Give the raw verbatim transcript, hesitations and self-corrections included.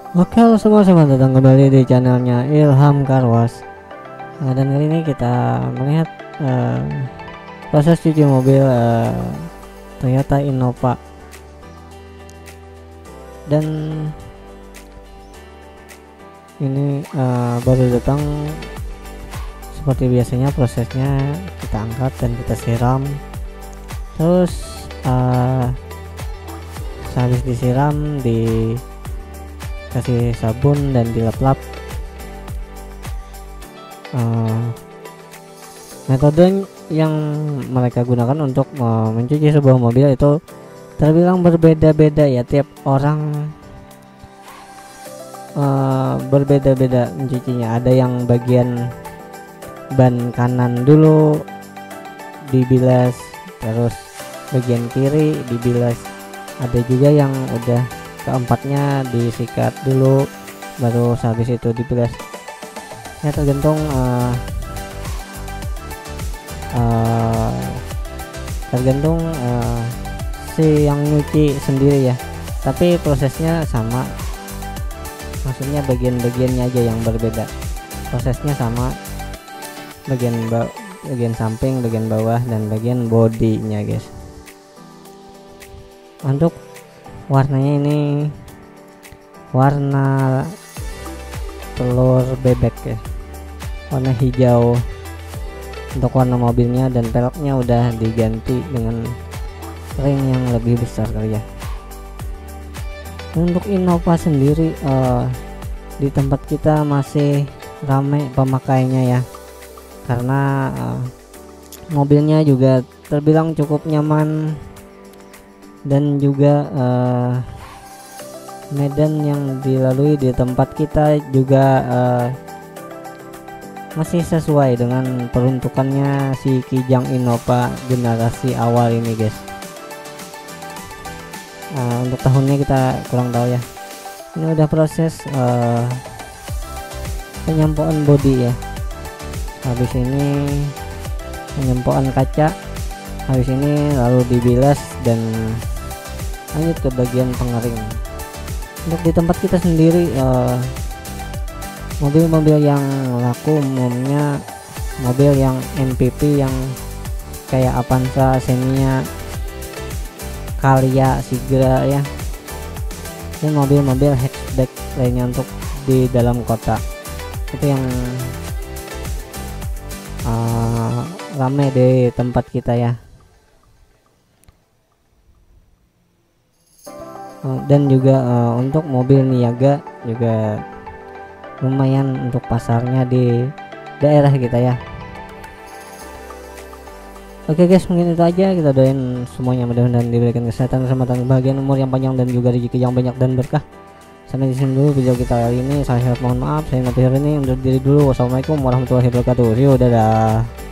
Oke, halo semua, selamat datang kembali di channelnya Ilham Karwas. Nah, dan kali ini kita melihat uh, proses cuci mobil uh, Toyota Innova. Dan ini uh, baru datang. Seperti biasanya prosesnya kita angkat dan kita siram. Terus uh, habis disiram di kasih sabun dan dilap-lap. Uh, metode yang mereka gunakan untuk uh, mencuci sebuah mobil itu terbilang berbeda-beda ya, tiap orang uh, berbeda-beda mencucinya. Ada yang bagian ban kanan dulu dibilas, terus bagian kiri dibilas. Ada juga yang udah keempatnya disikat dulu baru habis itu dibilas. Ya tergantung uh, uh, tergantung uh, si yang nyuci sendiri ya, tapi prosesnya sama, maksudnya bagian-bagiannya aja yang berbeda. Prosesnya sama, bagian bagian samping, bagian bawah, dan bagian bodinya guys. Untuk warnanya ini warna telur bebek ya, warna hijau untuk warna mobilnya, dan peleknya udah diganti dengan ring yang lebih besar kali ya. Untuk Innova sendiri uh, di tempat kita masih ramai pemakainya ya, karena uh, mobilnya juga terbilang cukup nyaman, dan juga uh, medan yang dilalui di tempat kita juga uh, masih sesuai dengan peruntukannya si Kijang Innova generasi awal ini guys. Uh, untuk tahunnya kita kurang tahu ya. Ini udah proses uh, penyempoan bodi ya. Habis ini penyempoan kaca, habis ini lalu dibilas dan lanjut ke bagian pengering. Untuk di tempat kita sendiri mobil-mobil uh, yang laku umumnya mobil yang M P V yang kayak Avanza, Xenia, Calya, Sigra ya, dan mobil-mobil hatchback lainnya untuk di dalam kota. Itu yang uh, ramai di tempat kita ya. Dan juga uh, untuk mobil niaga juga lumayan untuk pasarnya di daerah kita ya. Oke guys, mungkin itu aja. Kita doain semuanya mudah-mudahan diberikan kesehatan, keselamatan, kebahagiaan, umur yang panjang, dan juga rezeki yang banyak dan berkah. Sampai di sini dulu video kita kali ini. Saya mohon maaf, saya Nabi ini undur diri dulu. Wassalamualaikum warahmatullahi wabarakatuh. See you, dadah.